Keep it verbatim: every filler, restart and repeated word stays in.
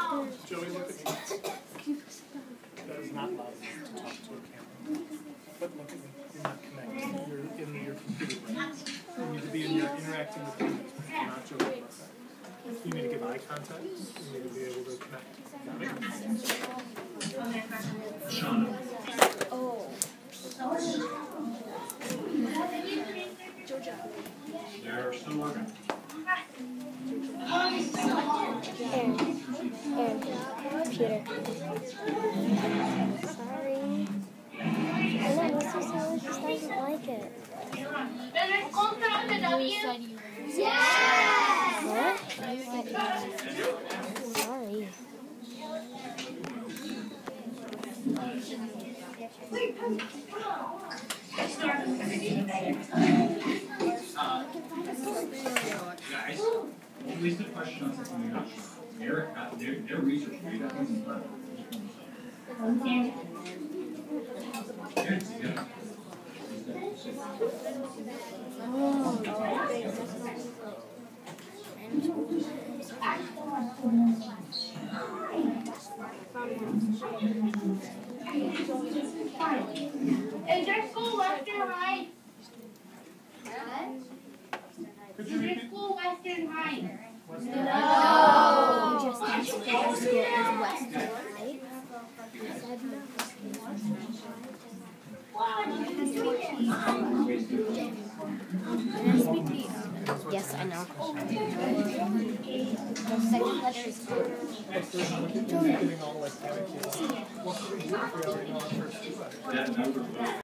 Joey, look at me. That is not loud enough to talk to a camera. But look at me. You're not connected. You're in your computer brain. You need to be in your interacting with people. You're not joking about that. You need to give eye contact. You need to be able to connect. Got it? Sean. Oh. They're still working. Aaron. Aaron. Computer. Sorry. I know, this is how it just doesn't like it. What? Sorry. Guys, at least a question on something you're not sure. Their, their, their research rate, I think, is incredible. Is your school Western High? Could Is you your repeat? school Western High? No. Just asked if our school is Western, right? I said no. Yes, I know. The second letter is O. Getting all like panicky. What can we do if we already know our first two letters?